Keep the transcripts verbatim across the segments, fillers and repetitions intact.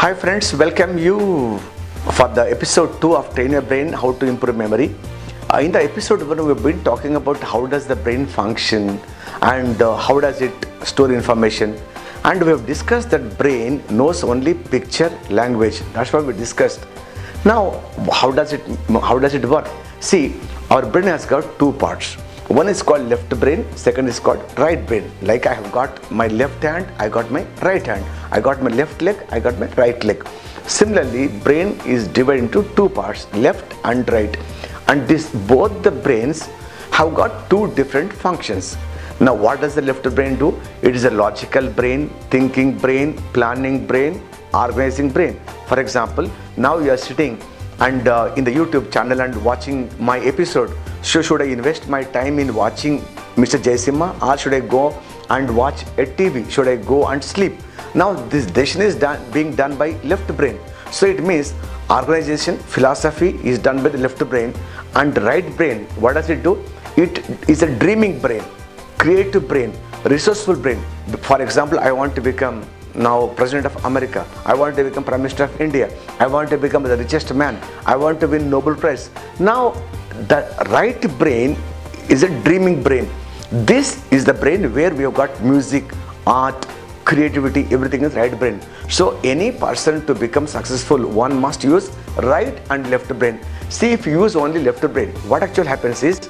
Hi friends, welcome you for the episode two of Train Your Brain, How to Improve Memory. Uh, in the episode one, we've been talking about how does the brain function and uh, how does it store information. And we have discussed that brain knows only picture language. That's what we discussed. Now, how does it how does it work? See, our brain has got two parts. One is called left brain, second is called right brain. Like I have got my left hand, I got my right hand. I got my left leg, I got my right leg. Similarly, brain is divided into two parts, left and right. And this both the brains have got two different functions. Now, what does the left brain do? It is a logical brain, thinking brain, planning brain, organizing brain. For example, now you are sitting and uh, in the YouTube channel and watching my episode. So should I invest my time in watching Mister Jayasimha, or should I go and watch a T V? Should I go and sleep? Now this decision is done, being done by left brain. So it means organization, philosophy is done by the left brain, and right brain, what does it do? It is a dreaming brain, creative brain, resourceful brain. For example, I want to become now President of America. I want to become Prime Minister of India. I want to become the richest man. I want to win Nobel Prize. Now the right brain is a dreaming brain. This is the brain where we have got music, art, creativity, everything is right brain. So any person to become successful, one must use right and left brain. See, if you use only left brain, what actually happens is,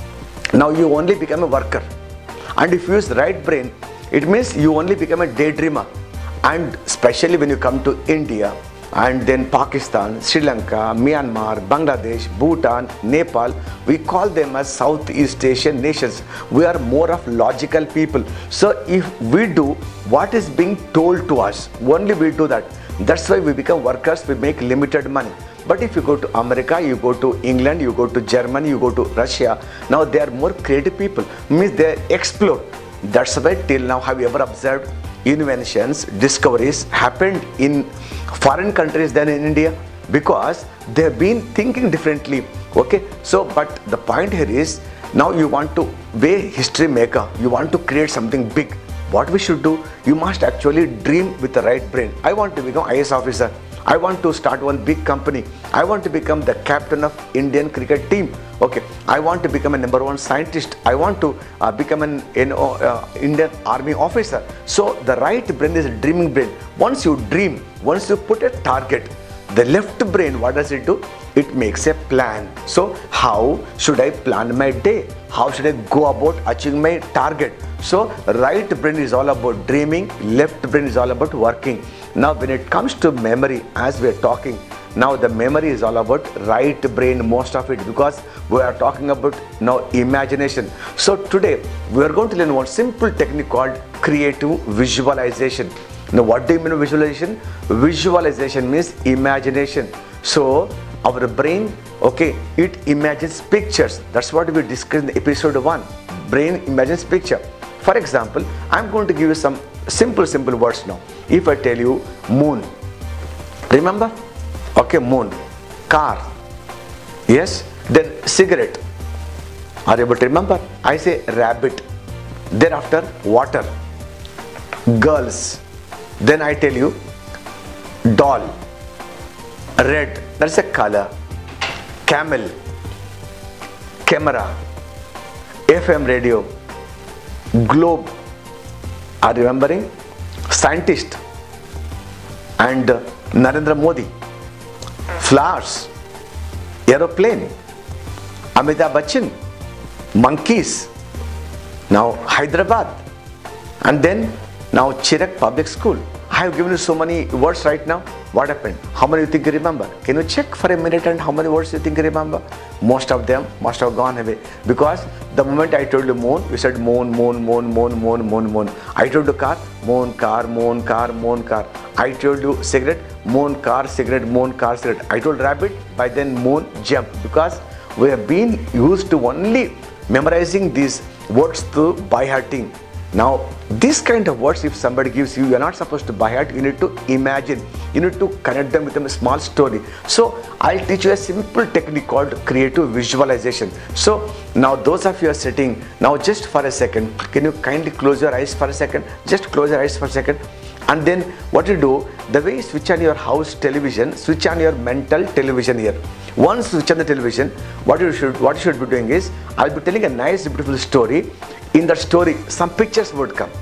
now you only become a worker. And if you use right brain, it means you only become a daydreamer. And especially when you come to India, and then Pakistan, Sri Lanka, Myanmar, Bangladesh, Bhutan, Nepal, we call them as Southeast Asian nations. We are more of logical people. So if we do what is being told to us, only we do that. That's why we become workers, we make limited money. But if you go to America, you go to England, you go to Germany, you go to Russia, now they are more creative people, means they explore. That's why till now, have you ever observed inventions, discoveries happened in foreign countries than in India? Because they have been thinking differently. Okay, so but the point here is, now you want to be a history maker, you want to create something big. What we should do? You must actually dream with the right brain. I want to become I A S officer. I want to start one big company. I want to become the captain of Indian cricket team. Okay, I want to become a number one scientist. I want to uh, become an you know, uh, Indian army officer. So the right brain is a dreaming brain. Once you dream, once you put a target, the left brain, what does it do? It makes a plan. So how should I plan my day? How should I go about achieving my target? So right brain is all about dreaming, left brain is all about working. Now when it comes to memory, as we are talking, now the memory is all about right brain, most of it, because we are talking about now imagination. So today we are going to learn one simple technique called creative visualization. Now what do you mean visualization? Visualization means imagination. So our brain, okay, it imagines pictures. That's what we discussed in episode one. Brain imagines picture. For example, I'm going to give you some simple, simple words now. If I tell you moon, remember? Okay, moon. Car, yes. Then cigarette. Are you able to remember? I say rabbit. Thereafter, water. Girls. Then I tell you doll. Red, that's a color. Camel. Camera. F M radio. Globe. Are you remembering? Scientist. And uh, Narendra Modi. Flowers. Aeroplane. Amitabh Bachchan. Monkeys. Now Hyderabad. And then now Chirac Public School. I have given you so many words right now. What happened? How many you think you remember? Can you check for a minute and how many words you think you remember? Most of them must have gone away. Because the moment I told you moon, you said moon, moon, moon, moon, moon, moon, moon. I told you car, moon, car, moon, car, moon, car. I told you cigarette, moon, car, cigarette, moon, car, cigarette. I told rabbit, by then moon, jump. Because we have been used to only memorizing these words through by hearting. Now, this kind of words, if somebody gives you, you are not supposed to by heart, you need to imagine. You need to connect them with a small story. So, I'll teach you a simple technique called creative visualization. So, now those of you are sitting, now just for a second, can you kindly close your eyes for a second? Just close your eyes for a second. And then what you do, the way you switch on your house television, switch on your mental television here. Once you switch on the television, what you should what you should be doing is, I'll be telling a nice beautiful story. In that story, some pictures would come.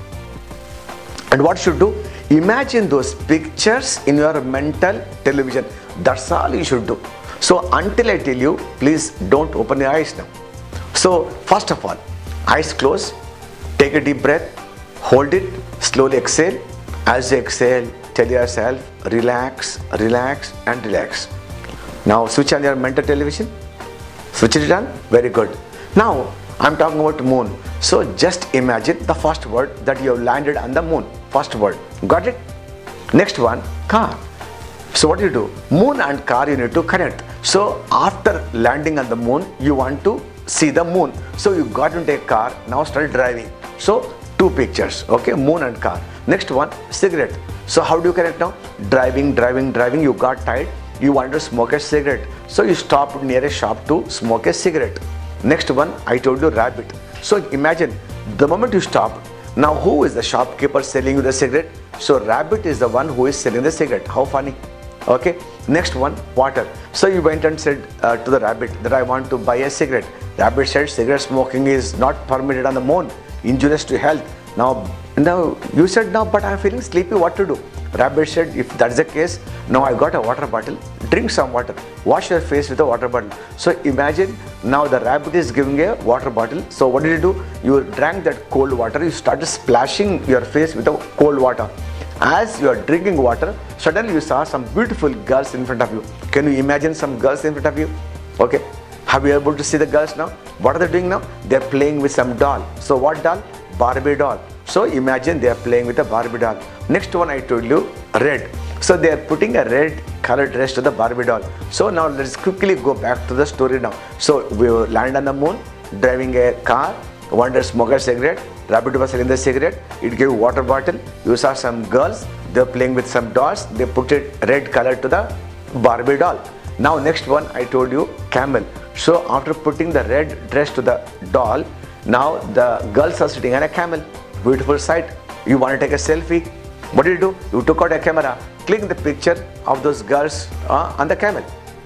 And what you should do, imagine those pictures in your mental television. That's all you should do. So until I tell you, please don't open your eyes now. So first of all, eyes closed, take a deep breath, hold it, slowly exhale. As you exhale, tell yourself, relax, relax and relax. Now switch on your mental television. Switch it on. Very good. Now I'm talking about moon. So just imagine the first word that you have landed on the moon. First word. Got it? Next one, car. So what do you do? Moon and car you need to connect. So after landing on the moon, you want to see the moon. So you got into a car, now start driving. So two pictures, okay, moon and car. Next one, cigarette. So how do you connect now? Driving, driving, driving, you got tired, you want to smoke a cigarette. So you stopped near a shop to smoke a cigarette. Next one, I told you rabbit. So imagine, the moment you stop, now who is the shopkeeper selling you the cigarette? So rabbit is the one who is selling the cigarette. How funny. Okay. Next one, water. So you went and said uh, to the rabbit that I want to buy a cigarette. Rabbit said cigarette smoking is not permitted on the moon, injurious to health. Now, now you said no, but I am feeling sleepy, what to do? Rabbit said, if that's the case, now I got a water bottle, drink some water, wash your face with a water bottle. So imagine now the rabbit is giving a water bottle. So what did you do? You drank that cold water, you started splashing your face with the cold water. As you are drinking water, suddenly you saw some beautiful girls in front of you. Can you imagine some girls in front of you? Okay. Have you able to see the girls now? What are they doing now? They are playing with some doll. So what doll? Barbie doll. So imagine they are playing with a Barbie doll. Next one I told you, red. So they are putting a red colored dress to the Barbie doll. So now let's quickly go back to the story now. So we land on the moon, driving a car, wanted to smoke a cigarette, rabbit was selling the cigarette, it gave water bottle, you saw some girls, they are playing with some dolls, they put it red color to the Barbie doll. Now next one I told you, camel. So after putting the red dress to the doll, now the girls are sitting on a camel. Beautiful sight. You want to take a selfie. What did you do? You took out a camera, click the picture of those girls uh, on the camel.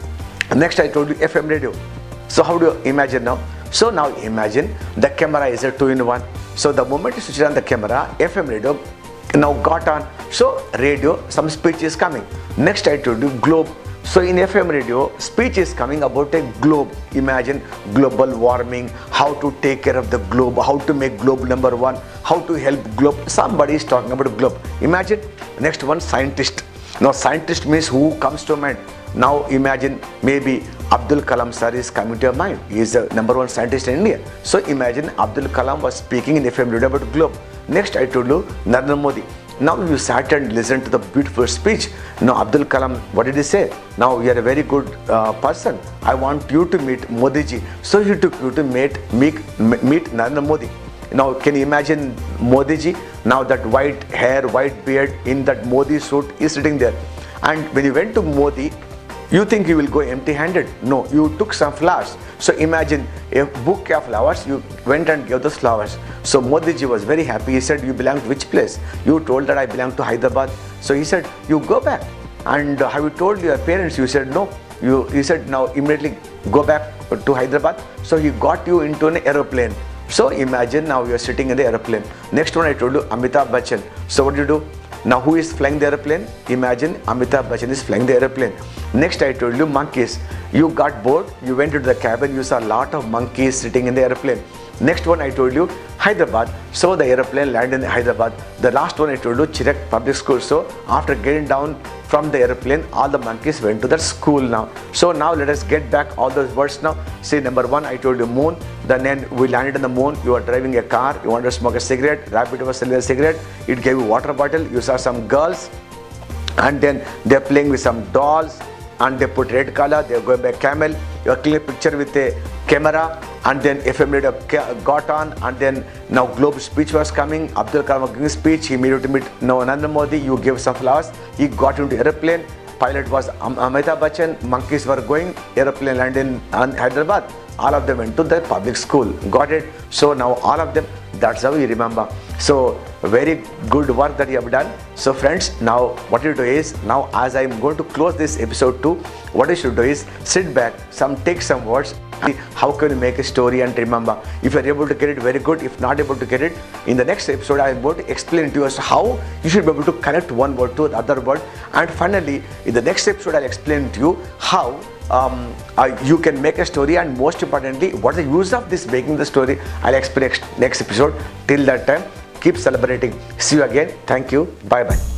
Next I told you F M radio. So how do you imagine now? So now imagine the camera is a two in one. So the moment you switch on the camera, F M radio now got on. So radio, some speech is coming. Next I told you globe. So in F M radio, speech is coming about a globe. Imagine global warming, how to take care of the globe, how to make globe number one, how to help globe. Somebody is talking about globe. Imagine. Next one, scientist. Now scientist means who comes to mind. Now imagine maybe Abdul Kalam sir is coming to your mind. He is the number one scientist in India. So imagine Abdul Kalam was speaking in F M radio about globe. Next I told you Narendra Modi. Now you sat and listened to the beautiful speech. Now Abdul Kalam, what did he say? Now you are a very good uh, person. I want you to meet Modi ji. So he took you to meet, meet, meet Narendra Modi. Now can you imagine Modi ji? Now that white hair, white beard in that Modi suit is sitting there. And when you went to Modi, you think you will go empty-handed. No, you took some flowers. So imagine a bouquet of flowers, you went and gave those flowers. So Modi ji was very happy. He said, you belong to which place? You told that I belong to Hyderabad. So he said, you go back. And have you told your parents? You said, no. You, he said, now immediately go back to Hyderabad. So he got you into an aeroplane. So imagine now you are sitting in the aeroplane. Next one I told you, Amitabh Bachchan. So what do you do? Now who is flying the aeroplane? Imagine Amitabh Bachchan is flying the aeroplane. Next I told you monkeys. You got bored, you went into the cabin, you saw a lot of monkeys sitting in the aeroplane. Next one I told you Hyderabad. So the aeroplane landed in Hyderabad. The last one I told you Chirek Public School. So after getting down from the aeroplane, all the monkeys went to that school now. So now let us get back all those words now. See, number one I told you moon. Then we landed on the moon. You are driving a car. You wanted to smoke a cigarette. Rabbit was selling a cigarette. It gave you water bottle. You saw some girls. And then they're playing with some dolls. And they put red color. They're going by camel. You are clicking a picture with a camera. And then F M radio got on, and then now globe speech was coming. Abdul Kalam was giving speech. He made to meet now Narendra Modi. You gave some flowers. He got into aeroplane. Pilot was Amitabh Bachchan. Monkeys were going. Aeroplane landed in Hyderabad. all of them went to the public school. Got it? So now all of them, that's how you remember. So very good work that you have done. So friends, now what you do is, now as I am going to close this episode two, what you should do is sit back, some take some words, how can you make a story and remember. If you are able to get it, very good. If not able to get it, in the next episode I am going to explain to you as to how you should be able to connect one word to the other word. And finally, in the next episode I'll explain to you how um, uh, you can make a story, and most importantly, what is the use of this making the story. I'll explain next, next episode. Till that time, keep celebrating. See you again. Thank you. Bye bye.